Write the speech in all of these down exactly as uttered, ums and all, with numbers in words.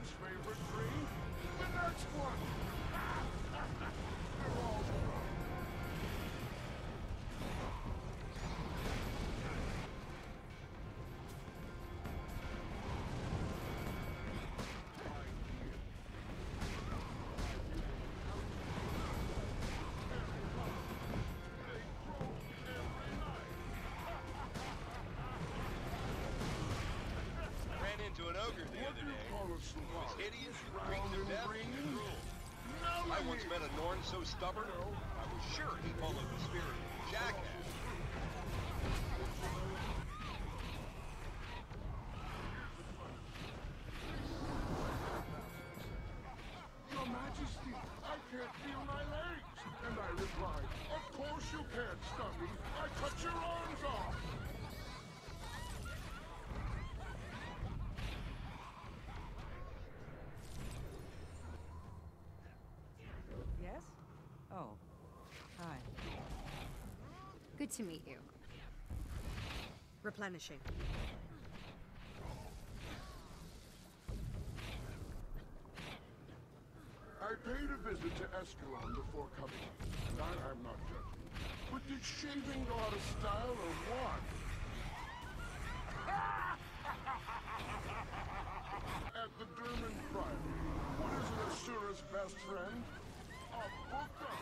Thorn's favorite drink? The next one! They're all drunk. To an ogre the other day. It was hideous, freaked to death, and cruel. I once met a Norn so stubborn, I was sure he followed the spirit of a jackass. Your Majesty, I can't feel my legs. And I replied, of course you can't, Stubby. I cut your arms off. Yes? Oh. Hi. Good to meet you. Replenishing. I paid a visit to Escalon before coming, and I am not judging. But did shaving go out of style or what? At the Derman Priory, what is an Asura's best friend? A booker!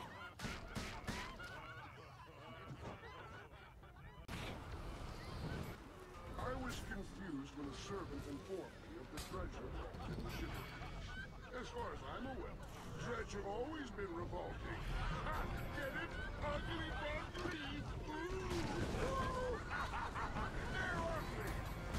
I was confused when a servant informed me of the treasure in the shipping case. As far as I'm aware, dredge have always been revolting. Ha! Get it? Ugly bugly! Ooh! They're ugly!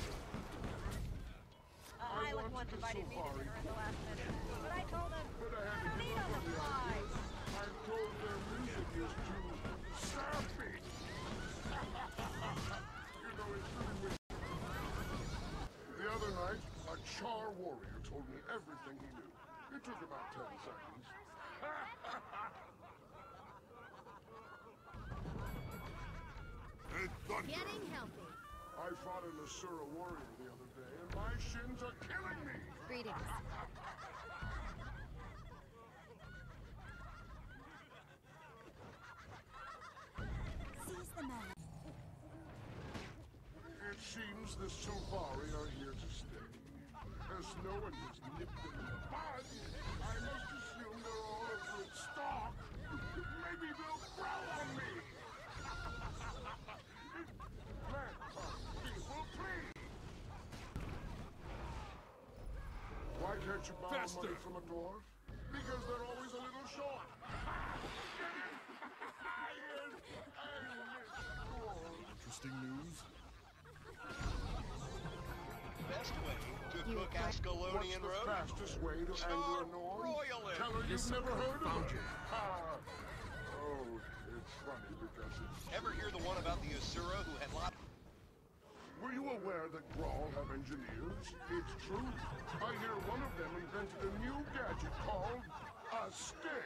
A Highland one invited me to dinner at the last minute, but I told him, But I I had don't to eat give on up the on the fly. idea. I'm told their music is too sappy. You know, it's really weird. The other night, a Char warrior told me everything he knew. It took about ten seconds. And thunder! Getting healthy. I fought an Asura warrior the other day, and my shins are killing me! Greetings. Seize the moment. It seems the Silvari are here to stay. As no one has nipped them in the bud, I must assume they're all a good stock. Maybe they'll grow on me! Plant people, please! Why can't you borrow Faster. money from a dwarf? Because they're always a little short. Interesting news. Best way to You cook okay? Ascalonian What's the roast? fastest way to Char anger a Norn? royalist. Tell her you've Listen, never heard of found her. you. Ah. Oh, it's funny because it's... Ever hear the one about the Asura who had lots? Were you aware that Grawl have engineers? It's true. I hear one of them invented a new gadget called a stick.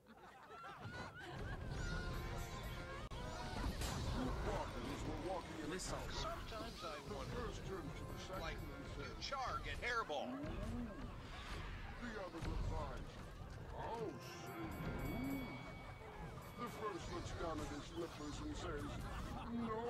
Two walkers were walking in Listen. a house. Sometimes I The wonder, first turned to the second like, and said, Char get hairball. the other replied, "Oh, see. The first looks down at his flippers and says, no.